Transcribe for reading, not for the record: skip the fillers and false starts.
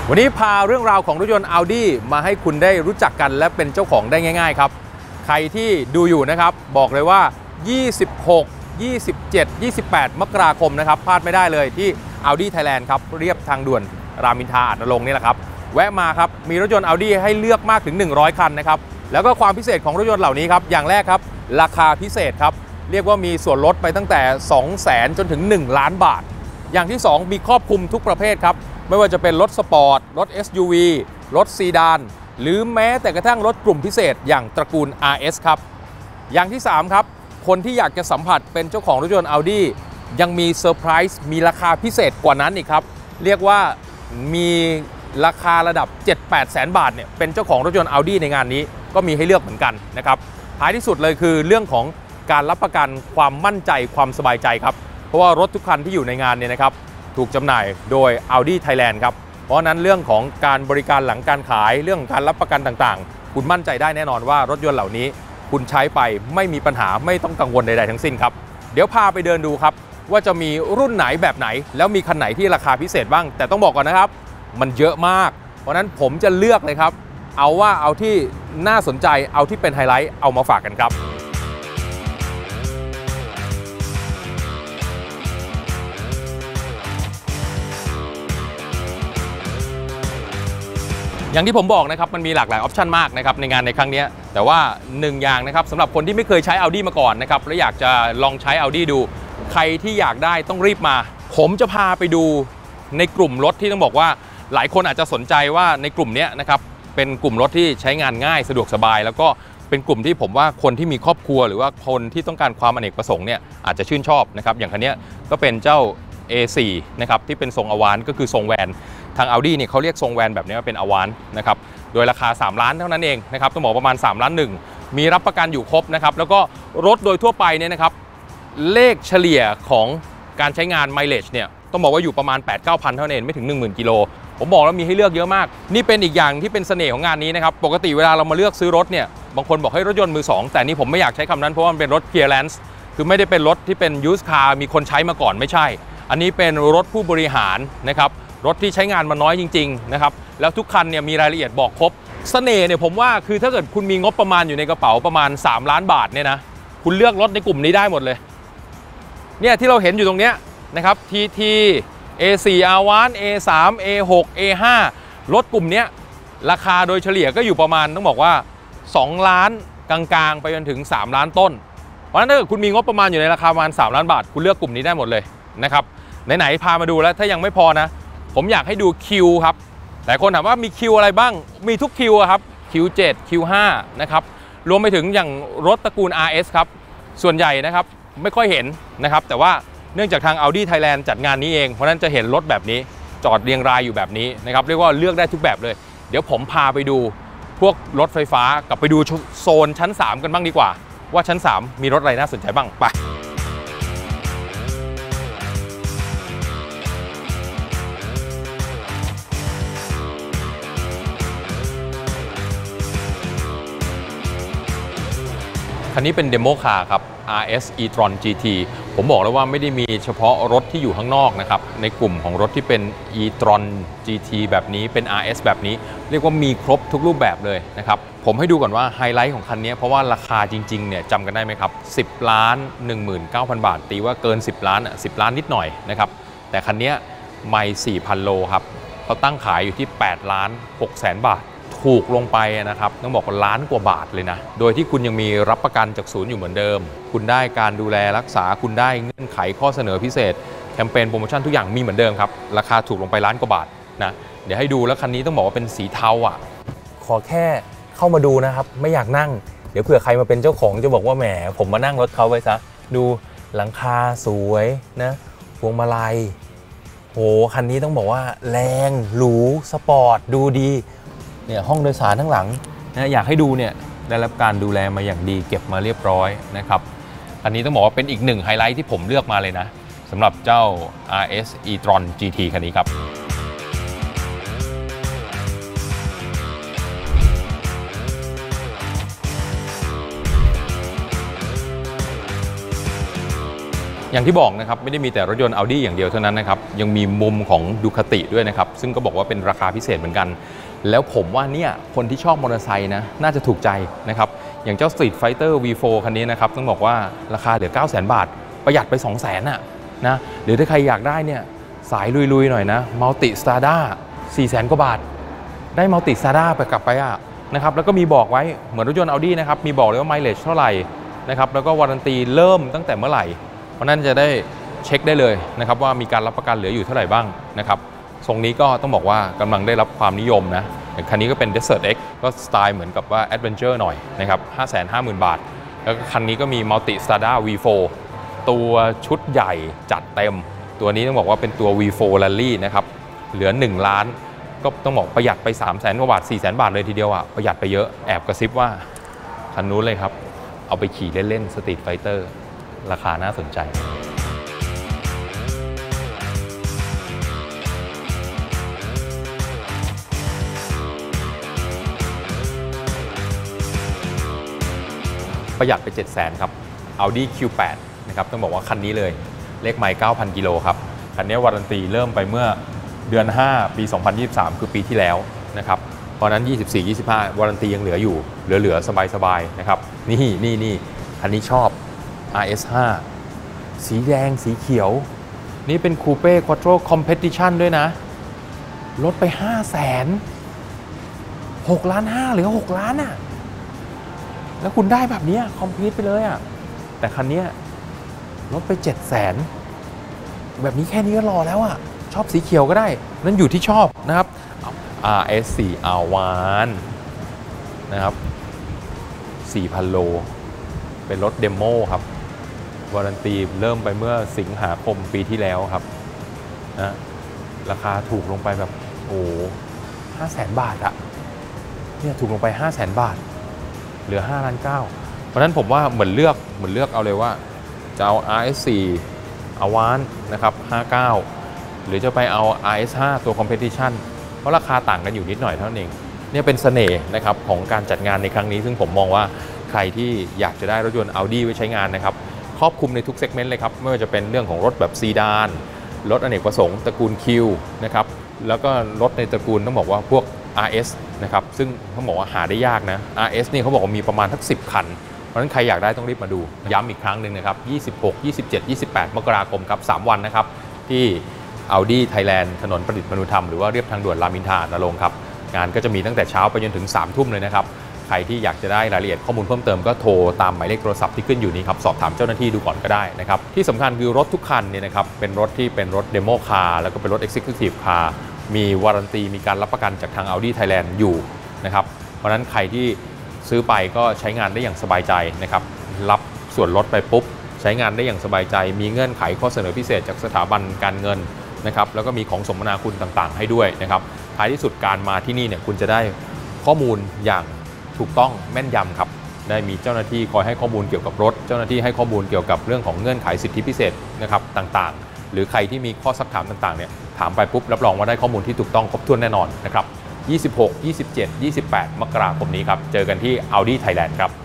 วันนี้พาเรื่องราวของรถยนต์ Audi มาให้คุณได้รู้จักกันและเป็นเจ้าของได้ง่ายๆครับใครที่ดูอยู่นะครับบอกเลยว่า26 27 28 มกราคมนะครับพลาดไม่ได้เลยที่ Audi Thailand ครับเรียบทางด่วนรามอินทราอาจนรงค์นี่แหละครับแวะมาครับมีรถยนต์ Audi ให้เลือกมากถึง100คันนะครับแล้วก็ความพิเศษของรถยนต์เหล่านี้ครับอย่างแรกครับราคาพิเศษครับเรียกว่ามีส่วนลดไปตั้งแต่ 200,000 จนถึง1 ล้านบาทอย่างที่2มีครอบคลุมทุกประเภทครับไม่ว่าจะเป็นรถสปอร์ตรถ SUV รถซีดานหรือแม้แต่กระทั่งรถกลุ่มพิเศษอย่างตระกูล RS ครับอย่างที่3ครับคนที่อยากจะสัมผัสเป็นเจ้าของรถยนต์ Audi ยังมีเซอร์ไพรส์มีราคาพิเศษกว่านั้นอีกครับเรียกว่ามีราคาระดับ 7-8 แสนบาทเนี่ยเป็นเจ้าของรถยนต์ Audi ในงานนี้ก็มีให้เลือกเหมือนกันนะครับท้ายที่สุดเลยคือเรื่องของการรับประกันความมั่นใจความสบายใจครับเพราะว่ารถทุกคันที่อยู่ในงานเนี่ยนะครับถูกจำหน่ายโดย Audi Thailand ครับเพราะนั้นเรื่องของการบริการหลังการขายเรื่องของการรับประกันต่างๆคุณมั่นใจได้แน่นอนว่ารถยนต์เหล่านี้คุณใช้ไปไม่มีปัญหาไม่ต้องกังวลใดๆทั้งสิ้นครับเดี๋ยวพาไปเดินดูครับว่าจะมีรุ่นไหนแบบไหนแล้วมีคันไหนที่ราคาพิเศษบ้างแต่ต้องบอกก่อนนะครับมันเยอะมากเพราะนั้นผมจะเลือกเลยครับเอาที่น่าสนใจเอาที่เป็นไฮไลท์เอามาฝากกันครับอย่างที่ผมบอกนะครับมันมีหลากหลายออปชันมากนะครับในงานในครั้งนี้แต่ว่า1อย่างนะครับสำหรับคนที่ไม่เคยใช้ Audi มาก่อนนะครับและอยากจะลองใช้ Audi ดูใครที่อยากได้ต้องรีบมาผมจะพาไปดูในกลุ่มรถที่ต้องบอกว่าหลายคนอาจจะสนใจว่าในกลุ่มนี้นะครับเป็นกลุ่มรถที่ใช้งานง่ายสะดวกสบายแล้วก็เป็นกลุ่มที่ผมว่าคนที่มีครอบครัวหรือว่าคนที่ต้องการความอเนกประสงค์เนี่ยอาจจะชื่นชอบนะครับอย่างคันนี้ก็เป็นเจ้า A4 นะครับที่เป็นทรงอวานก็คือทรงแวนทาง Audi เนี่ยเขาเรียกทรงแวนแบบนี้ว่าเป็นอวานนะครับโดยราคา3ล้านเท่านั้นเองนะครับต้องบอกประมาณ3ล้าน1มีรับประกันอยู่ครบนะครับแล้วก็รถโดยทั่วไปเนี่ยนะครับเลขเฉลี่ยของการใช้งานไมเลจเนี่ยต้องบอกว่าอยู่ประมาณ 8-9 พันเท่านั้นเองไม่ถึง 10,000 กิโลผมบอกแล้วมีให้เลือกเยอะมากนี่เป็นอีกอย่างที่เป็นเสน่ห์ของงานนี้นะครับปกติเวลาเรามาเลือกซื้อรถเนี่ยบางคนบอกให้รถยนต์มือ2แต่นี่ผมไม่อยากใช้คำนั้นเพราะว่ามันเป็นรถ clearance คือไม่ได้เป็นรถที่เป็น used car มีคนใช้มาก่อนไม่ใช่อันนี้เป็นรถผู้บริหารนะครับรถที่ใช้งานมาน้อยจริงๆนะครับแล้วทุกคันเนี่ยมีรายละเอียดบอกครบเสน่ห์เนี่ยผมว่าคือถ้าเกิดคุณมีงบประมาณอยู่ในกระเป๋าประมาณ3ล้านบาทเนี่ยนะคุณเลือกรถในกลุ่มนี้ได้หมดเลยเนี่ยที่เราเห็นอยู่ตรงเนี้ยนะครับ TT A4 R1 A3 A6 A5 รถกลุ่มนี้ราคาโดยเฉลี่ยก็อยู่ประมาณต้องบอกว่า2ล้านกลางๆไปจนถึง3ล้านต้นเพราะฉะนั้นถ้าเกิดคุณมีงบประมาณอยู่ในราคาประมาณ3ล้านบาทคุณเลือกกลุ่มนี้ได้หมดเลยนะครับไหนๆพามาดูแล้วถ้ายังไม่พอนะผมอยากให้ดูคิวครับหลายคนถามว่ามีคิวอะไรบ้างมีทุกคิวครับคิว7คิว5นะครับรวมไปถึงอย่างรถตระกูล RS ครับส่วนใหญ่นะครับไม่ค่อยเห็นนะครับแต่ว่าเนื่องจากทาง Audi Thailand จัดงานนี้เองเพราะนั้นจะเห็นรถแบบนี้จอดเรียงรายอยู่แบบนี้นะครับเรียกว่าเลือกได้ทุกแบบเลยเดี๋ยวผมพาไปดูพวกรถไฟฟ้ากับไปดูโซนชั้น3กันบ้างดีกว่าว่าชั้น3มีรถอะไรน่าสนใจบ้างไปคันนี้เป็นเดโมคาร์ครับ RS e-tron GT ผมบอกแล้วว่าไม่ได้มีเฉพาะรถที่อยู่ข้างนอกนะครับในกลุ่มของรถที่เป็น e-tron GT แบบนี้เป็น RS แบบนี้เรียกว่ามีครบทุกรูปแบบเลยนะครับผมให้ดูก่อนว่าไฮไลท์ของคันนี้เพราะว่าราคาจริงๆเนี่ยจำกันได้ไหมครับ10,19,000 บาทตีว่าเกิน10ล้าน10ล้านนิดหน่อยนะครับแต่คันนี้ไม่ 4,000 โลครับเขาตั้งขายอยู่ที่8,600,000 บาทถูกลงไปนะครับต้องบอกว่าล้านกว่าบาทเลยนะโดยที่คุณยังมีรับประกันจากศูนย์อยู่เหมือนเดิมคุณได้การดูแลรักษาคุณได้เงื่อนไขข้อเสนอพิเศษแคมเปญโปรโมชั่นทุกอย่างมีเหมือนเดิมครับราคาถูกลงไปล้านกว่าบาทนะเดี๋ยวให้ดูแล้วคันนี้ต้องบอกว่าเป็นสีเทาอ่ะขอแค่เข้ามาดูนะครับไม่อยากนั่งเดี๋ยวเผื่อใครมาเป็นเจ้าของจะบอกว่าแหมผมมานั่งรถเขาไปซะดูหลังคาสวยนะพวงมาลัยโหคันนี้ต้องบอกว่าแรงหรูสปอร์ตดูดีเนี่ยห้องโดยสารทั้งหลังนะอยากให้ดูเนี่ยได้รับการดูแลมาอย่างดีเก็บมาเรียบร้อยนะครับอันนี้ต้องบอกว่าเป็นอีกหนึ่งไฮไลท์ที่ผมเลือกมาเลยนะสำหรับเจ้า RS e-tron GT คันนี้ครับอย่างที่บอกนะครับไม่ได้มีแต่รถยนต์ Audi อย่างเดียวเท่านั้นนะครับยังมีมุมของ Ducati ด้วยนะครับซึ่งก็บอกว่าเป็นราคาพิเศษเหมือนกันแล้วผมว่าเนี่ยคนที่ชอบมอเตอร์ไซค์นะน่าจะถูกใจนะครับอย่างเจ้า Street Fighter V4 คันนี้นะครับต้องบอกว่าราคาเหลือ 900,000 บาทประหยัดไป 200,000น่ะนะหรือถ้าใครอยากได้เนี่ยสายลุยๆหน่อยนะ Multi Strada 400,000 กว่าบาทได้ Multi Strada ไปกลับไปนะครับแล้วก็มีบอกไว้เหมือนรถยนต์ Audi นะครับมีบอกเลยว่า mileage เท่าไหร่นะครับแล้วก็วารันตีเริ่มตั้งแต่เมื่อไหร่เพราะนั้นจะได้เช็คได้เลยนะครับว่ามีการรับประกันเหลืออยู่เท่าไหร่บ้างนะครับทรงนี้ก็ต้องบอกว่ากำลังได้รับความนิยมนะคันนี้ก็เป็น Desert X ก็สไตล์เหมือนกับว่า Adventure หน่อยนะครับ 550,000 บาทแล้วก็คันนี้ก็มี Multi Strada V4 ตัวชุดใหญ่จัดเต็มตัวนี้ต้องบอกว่าเป็นตัว V4 Rally นะครับเหลือ1 ล้านก็ต้องบอกประหยัดไป 300,000 กว่าบาท 400,000 บาทเลยทีเดียวประหยัดไปเยอะแอบกระซิบว่าคันนู้นเลยครับเอาไปขี่เล่นๆ Street Fighter ราคาน่าสนใจประหยัดไป 700,000 ครับ Audi Q8 นะครับต้องบอกว่าคันนี้เลยเลขไมล์ 9,000 กิโลครับคันนี้วารันตีเริ่มไปเมื่อเดือน 5 ปี 2023 คือปีที่แล้วนะครับเพราะนั้น 24-25 วารันตียังเหลืออยู่เหลือสบายๆนะครับนี่คันนี้ชอบ RS5 สีแดงสีเขียวนี่เป็นคูเป้ควอ t โ o คอมเพติชันด้วยนะลดไป 500,000 6 ล้าน 5เหลือ 6 ล้านแล้วคุณได้แบบนี้คอมพลีทไปเลยแต่คันนี้ลดไป 700,000 แบบนี้แค่นี้ก็รอแล้วชอบสีเขียวก็ได้นั่นอยู่ที่ชอบนะครับ RS4 R1 นะครับ 4,000 โลเป็นรถเดโมครับวารันตีเริ่มไปเมื่อสิงหาคมปีที่แล้วครับนะราคาถูกลงไปแบบ500,000 บาทเนี่ยถูกลงไป 500,000 บาทเหลือ 5.9 ล้าน เพราะนั้นผมว่าเหมือนเลือกเอาเลยว่าจะเอา RS4 R1 นะครับ 59 หรือจะไปเอา RS5 ตัว Competition เพราะราคาต่างกันอยู่นิดหน่อยเท่านั้นเองเนี่ยเป็นเสน่ห์นะครับของการจัดงานในครั้งนี้ซึ่งผมมองว่าใครที่อยากจะได้รถยนต์ Audi ไว้ใช้งานนะครับครอบคลุมในทุกเซกเมนต์เลยครับไม่ว่าจะเป็นเรื่องของรถแบบซีดานรถอเนกประสงค์ตระกูล Q นะครับแล้วก็รถในตระกูลต้องบอกว่าพวก RS นะครับซึ่งเขาบอกว่าหาได้ยากนะ RS นี่เขาบอกว่ามีประมาณทั้ง10 คันเพราะฉะนั้นใครอยากได้ต้องรีบมาดูย้ำอีกครั้งหนึ่งนะครับ26 27 28 มกราคมครับ3 วันนะครับที่ Audi Thailand ถนนประดิษฐ์มนุธรรมหรือว่าเรียบทางด่วนรามอินทรานรงค์ครับงานก็จะมีตั้งแต่เช้าไปจนถึง3 ทุ่มเลยนะครับใครที่อยากจะได้รายละเอียดข้อมูลเพิ่มเติมก็โทรตามหมายเลขโทรศัพท์ที่ขึ้นอยู่นี้ครับสอบถามเจ้าหน้าที่ดูก่อนก็ได้นะครับที่สำคัญคือรถทุกคันเนี่ยนะครับเป็นรถที่เป็นรถเดโมคาร์แล้วก็เป็นรถ Executive Car มีวารันตีมีการรับประกันจากทาง Audi Thailand อยู่นะครับเพราะฉะนั้นใครที่ซื้อไปก็ใช้งานได้อย่างสบายใจนะครับรับส่วนลดไปปุ๊บใช้งานได้อย่างสบายใจมีเงื่อนไขข้อเสนอพิเศษจากสถาบันการเงินนะครับแล้วก็มีของสมนาคุณต่างๆให้ด้วยนะครับท้ายที่สุดการมาที่นี่เนี่ยคุณจะได้ข้อมูลอย่างถูกต้องแม่นยำครับได้มีเจ้าหน้าที่คอยให้ข้อมูลเกี่ยวกับรถเจ้าหน้าที่ให้ข้อมูลเกี่ยวกับเรื่องของเงื่อนไขสิทธิพิเศษนะครับต่างๆหรือใครที่มีข้อซักถามต่างๆเนี่ยถามไปปุ๊บรับรองว่าได้ข้อมูลที่ถูกต้องครบถ้วนแน่นอนนะครับ26 27 28 มกราคมนี้ครับเจอกันที่ Audi Thailand ครับ